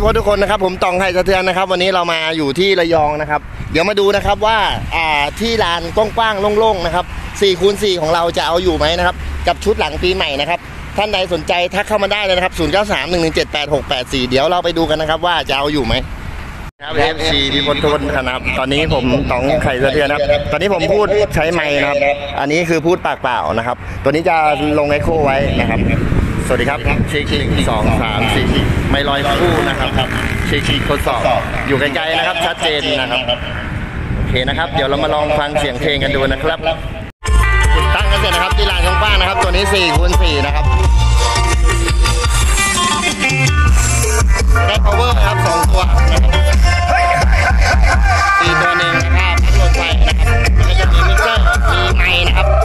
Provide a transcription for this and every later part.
พี่พศทุกคนนะครับผมตองไทยสะเทือนนะครับวันนี้เรามาอยู่ที่ระยองนะครับเดี๋ยวมาดูนะครับว่าที่ลานกว้างๆโล่งๆนะครับ4x4ของเราจะเอาอยู่ไหมนะครับกับชุดหลังปีใหม่นะครับท่านใดสนใจทักเข้ามาได้เลยนะครับ0931178684เดี๋ยวเราไปดูกันนะครับว่าจะเอาอยู่ไหมครับ FC พี่พศทุกคนนะครับตอนนี้ผมตองไข่สะเทือนนะครับตอนนี้ผมพูดใช้ไมค์นะครับอันนี้คือพูดปากเปล่านะครับตัวนี้จะลงเอ็กโคไว้นะครับสวัสดีครับเช็ค1 2 3 4ไม่ลอยคู่นะครับเช็คทดสอบอยู่ไกลๆนะครับชัดเจนนะครับโอเคนะครับเดี๋ยวเรามาลองฟังเสียงเพลงกันดูนะครับติดตั้งกันเสร็จนะครับที่ลานกว้างๆนะครับตัวนี้ 4x4 นะครับได้ power ครับ2ตัวตีตัวหนึ่งนะครับพัดลมไฟนะครับแล้วก็จะมีมิกเซอร์มีไมค์นะครับ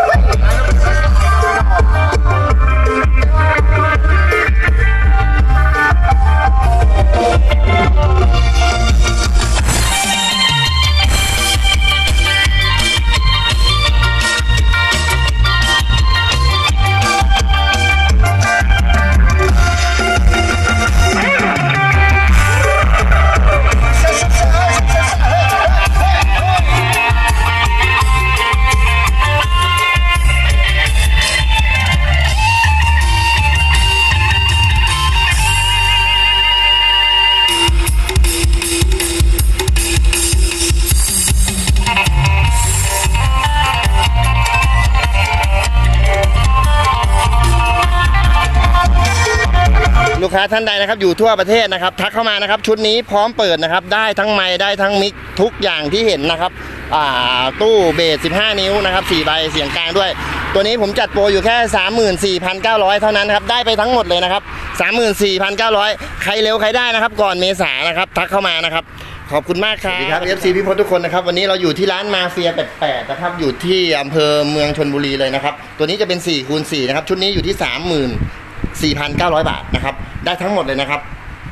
ลูกค้าท่านใดนะครับอยู่ทั่วประเทศนะครับทักเข้ามานะครับชุดนี้พร้อมเปิดนะครับได้ทั้งไมค์ได้ทั้งมิกทุกอย่างที่เห็นนะครับตู้เบส15นิ้วนะครับ4ใบเสียงกลางด้วยตัวนี้ผมจัดโปรอยู่แค่ 34,900 เท่านั้นครับได้ไปทั้งหมดเลยนะครับ 34,900 ใครเร็วใครได้นะครับก่อนเมษานะครับทักเข้ามานะครับขอบคุณมากครับสวัสดีครับ FC พี่พศทุกคนนะครับวันนี้เราอยู่ที่ร้านมาเฟีย88นะครับอยู่ที่อำเภอเมืองชลบุรีเลยนะครับตัวนี้จะเป็น 4x4 นะครับชุดนี้อยู่ที่ 34,900 บาทนะครับได้ทั้งหมดเลยนะครับ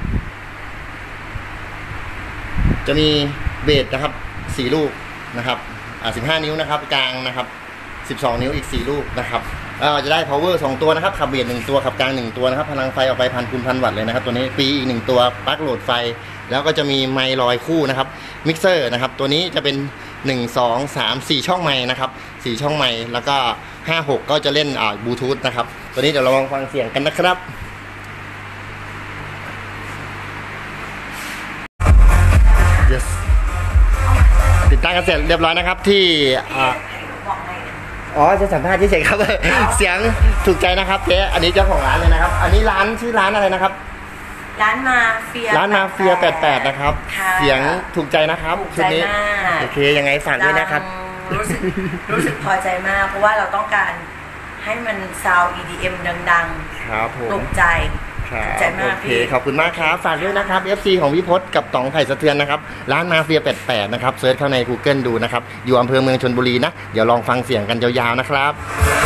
จะมีเบสนะครับ4ลูกนะครับ15นิ้วนะครับกลางนะครับ12นิ้วอีก4ลูกนะครับจะได้ power 2ตัวนะครับขับเบส1ตัวขับกลาง1ตัวนะครับพลังไฟออกไป1,000 วัตต์เลยนะครับตัวนี้ปีอีก1ตัวปลั๊กโหลดไฟแล้วก็จะมีไมค์ลอยคู่นะครับมิกเซอร์นะครับตัวนี้จะเป็น1 2 3 4ช่องไมค์นะครับ4ช่องไมค์แล้วก็5 6ก็จะเล่นบลูทูธนะครับตัวนี้เดี๋ยวเราลองฟังเสียงกันนะครับyes. ติดตั้งกันเสร็จเรียบร้อยนะครับที่จะสัมภาษณ์ที่เฉยครับเสียงถูกใจนะครับเจ๊อันนี้เจ้าของร้านเลยนะครับอันนี้ร้านชื่อร้านอะไรนะครับร้านมาเฟีย 88นะครับเสียงถูกใจนะครับชุดนี้โอเคยังไงฝากด้วยนะครับรู้สึกพอใจมากเพราะว่าเราต้องการให้มันซาวด์ EDM ดังๆครับผมถูกใจมากพี่ขอบคุณมากครับฝากด้วยนะครับ FC ของพี่พศกับต๋องไข่สะเทือนนะครับร้านมาเฟีย88นะครับเซิร์ชเข้าใน Google ดูนะครับอยู่อำเภอเมืองชลบุรีนะเดี๋ยวลองฟังเสียงกันยาวๆนะครับ